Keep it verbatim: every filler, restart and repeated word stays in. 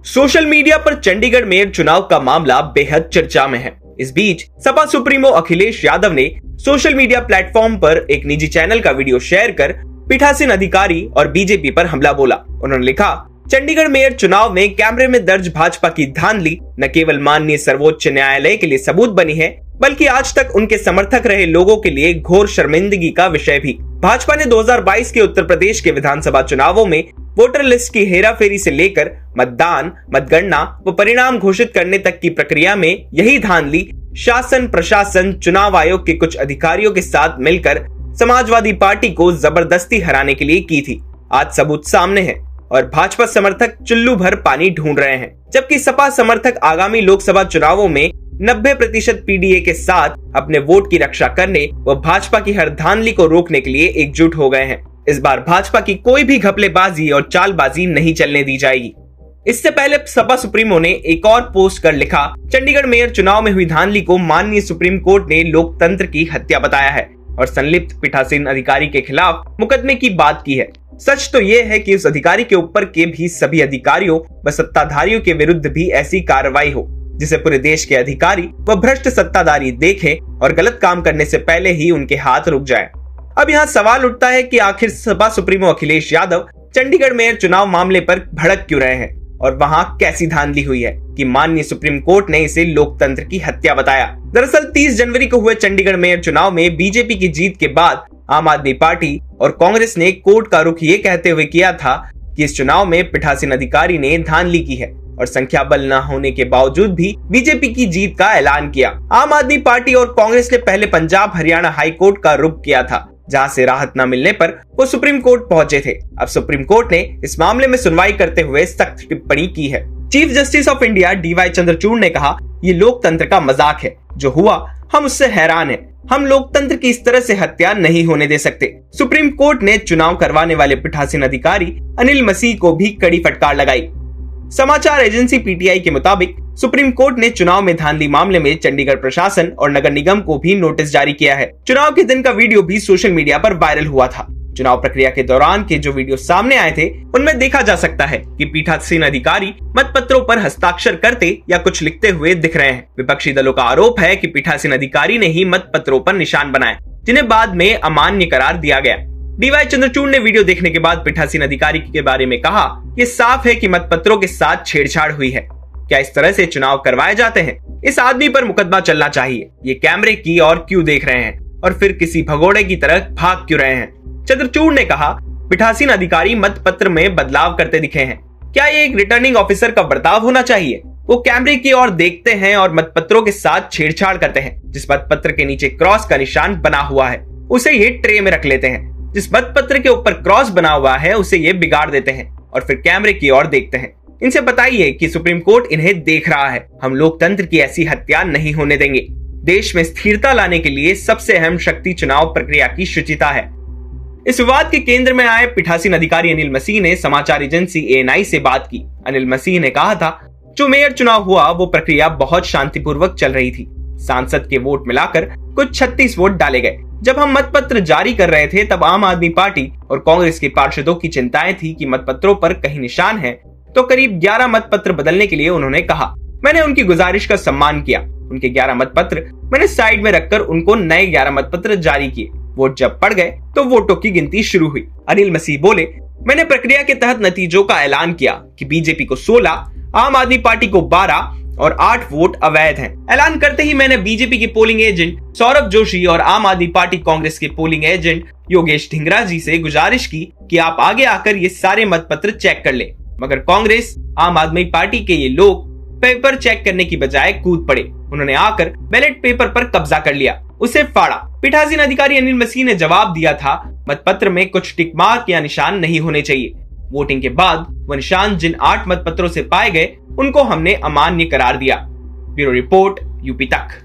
Social media पर Chandigarh mayor चुनाव का मामला बेहद चर्चा में है। इस बीच सपा सुप्रीमो अखिलेश यादव ने सोशल मीडिया प्लेटफॉर्म पर एक निजी चैनल का वीडियो शेयर कर पीठासीन अधिकारी और बीजेपी पर हमला बोला। उन्होंने लिखा, चंडीगढ़ मेयर चुनाव में कैमरे में दर्ज भाजपा की धांधली न केवल माननीय सर्वोच्च न्यायालय के लिए सबूत बनी है, बल्कि आज तक उनके समर्थक रहे लोगों के लिए घोर शर्मिंदगी का विषय भी। भाजपा ने दो हज़ार बाईस के उत्तर प्रदेश के विधानसभा चुनावों में वोटर लिस्ट की हेराफेरी से लेकर मतदान, मतगणना व परिणाम घोषित करने तक की प्रक्रिया में यही धांधली शासन, प्रशासन, चुनाव आयोग के कुछ अधिकारियों के साथ मिलकर समाजवादी पार्टी को जबरदस्ती हराने के लिए की थी। आज सबूत सामने है और भाजपा समर्थक चुल्लू भर पानी ढूंढ रहे हैं, जबकि सपा समर्थक आगामी लोकसभा चुनावों में नब्बे प्रतिशत पीडीए के साथ अपने वोट की रक्षा करने व भाजपा की हर धांधली को रोकने के लिए एकजुट हो गए हैं। इस बार भाजपा की कोई भी घपलेबाजी और चालबाजी नहीं चलने दी जाएगी। इससे पहले सपा सुप्रीमो ने एक और पोस्ट कर लिखा, चंडीगढ़ मेयर चुनाव में हुई धांधली को माननीय सुप्रीम कोर्ट ने लोकतंत्र की हत्या बताया है और संलिप्त पीठासीन अधिकारी के खिलाफ मुकदमे की बात की है। सच तो ये है कि उस अधिकारी के ऊपर के भी सभी अधिकारियों व सत्ताधारियों के विरुद्ध भी ऐसी कार्रवाई हो जिसे पूरे देश के अधिकारी व भ्रष्ट सत्ताधारी देखें और गलत काम करने से पहले ही उनके हाथ रुक जाए। अब यहाँ सवाल उठता है कि आखिर सपा सुप्रीमो अखिलेश यादव चंडीगढ़ मेयर चुनाव मामले पर भड़क क्यों रहे हैं और वहाँ कैसी धांधली हुई है कि माननीय सुप्रीम कोर्ट ने इसे लोकतंत्र की हत्या बताया। दरअसल तीस जनवरी को हुए चंडीगढ़ मेयर चुनाव में बीजेपी की जीत के बाद आम आदमी पार्टी और कांग्रेस ने कोर्ट का रुख ये कहते हुए किया था कि इस चुनाव में पीठासीन अधिकारी ने धांधली की है और संख्या बल न होने के बावजूद भी बीजेपी की जीत का ऐलान किया। आम आदमी पार्टी और कांग्रेस ने पहले पंजाब हरियाणा हाई कोर्ट का रुख किया था, जहां से राहत न मिलने पर वो सुप्रीम कोर्ट पहुंचे थे। अब सुप्रीम कोर्ट ने इस मामले में सुनवाई करते हुए सख्त टिप्पणी की है। Chief justice of India D Y Chandrachud ने कहा, ये लोकतंत्र का मजाक है, जो हुआ हम उससे हैरान हैं। हम लोकतंत्र की इस तरह से हत्या नहीं होने दे सकते। सुप्रीम कोर्ट ने चुनाव करवाने वाले पीठासीन अधिकारी अनिल मसीह को भी कड़ी फटकार लगाई। समाचार एजेंसी पीटीआई के मुताबिक सुप्रीम कोर्ट ने चुनाव में धांधली मामले में चंडीगढ़ प्रशासन और नगर निगम को भी नोटिस जारी किया है। चुनाव के दिन का वीडियो भी सोशल मीडिया पर वायरल हुआ था। चुनाव प्रक्रिया के दौरान के जो वीडियो सामने आए थे उनमें देखा जा सकता है कि पीठासीन अधिकारी मतपत्रों पर हस्ताक्षर करते या कुछ लिखते हुए दिख रहे हैं। विपक्षी दलों का आरोप है कि पीठासीन अधिकारी ने ही मतपत्रों पर निशान बनाए, जिन्हें बाद में अमान्य करार दिया गया। डी वाई चंद्रचूड़ ने वीडियो देखने के बाद पीठासीन अधिकारी के बारे में कहा, ये साफ है कि मतपत्रों के साथ छेड़छाड़ हुई है। क्या इस तरह से चुनाव करवाए जाते हैं? इस आदमी पर मुकदमा चलना चाहिए। ये कैमरे की और क्यों देख रहे हैं और फिर किसी भगोड़े की तरह भाग क्यों रहे हैं? चंद्रचूड़ ने कहा, पीठासीन अधिकारी मतपत्र में बदलाव करते दिखे हैं। क्या ये एक रिटर्निंग ऑफिसर का बर्ताव होना चाहिए? वो कैमरे की ओर देखते हैं और मतपत्रों के साथ छेड़छाड़ करते हैं। जिस मतपत्र के नीचे क्रॉस का निशान बना हुआ है उसे ये ट्रे में रख लेते हैं। जिस मतपत्र के ऊपर क्रॉस बना हुआ है उसे ये बिगाड़ देते हैं और फिर कैमरे की ओर देखते हैं। इनसे बताइए कि सुप्रीम कोर्ट इन्हें देख रहा है। हम लोकतंत्र की ऐसी हत्या नहीं होने देंगे। देश में स्थिरता लाने के लिए सबसे अहम शक्ति चुनाव प्रक्रिया की शुचिता है। इस विवाद के केंद्र में आए पीठासीन अधिकारी अनिल मसीह ने समाचार एजेंसी ए एन आई से बात की। अनिल मसीह ने कहा था, जो मेयर चुनाव हुआ वो प्रक्रिया बहुत शांतिपूर्वक चल रही थी। सांसद के वोट मिलाकर कुछ छत्तीस वोट डाले गए। जब हम मतपत्र जारी कर रहे थे तब आम आदमी पार्टी और कांग्रेस के पार्षदों की चिंताएं थी कि मतपत्रों पर कहीं निशान है, तो करीब ग्यारह मतपत्र बदलने के लिए उन्होंने कहा। मैंने उनकी गुजारिश का सम्मान किया। उनके ग्यारह मतपत्र मैंने साइड में रखकर उनको नए ग्यारह मतपत्र जारी किए। वोट जब पड़ गए तो वोटों की गिनती शुरू हुई। अनिल मसीह बोले, मैंने प्रक्रिया के तहत नतीजों का ऐलान किया कि बीजेपी को सोलह, आम आदमी पार्टी को बारह और आठ वोट अवैध हैं। ऐलान करते ही मैंने बीजेपी के पोलिंग एजेंट सौरभ जोशी और आम आदमी पार्टी कांग्रेस के पोलिंग एजेंट योगेश ढिंगरा जी से गुजारिश की कि आप आगे आकर ये सारे मतपत्र चेक कर ले, मगर कांग्रेस, आम आदमी पार्टी के ये लोग पेपर चेक करने की बजाय कूद पड़े। उन्होंने आकर बैलेट पेपर पर कब्जा कर लिया, उसे फाड़ा। पीठासीन अधिकारी अनिल मसीह ने जवाब दिया था, मतपत्र में कुछ टिक मार्क या निशान नहीं होने चाहिए। वोटिंग के बाद वो निशान जिन आठ मतपत्रों से पाए गए उनको हमने अमान्य करार दिया। ब्यूरो रिपोर्ट, यूपी तक।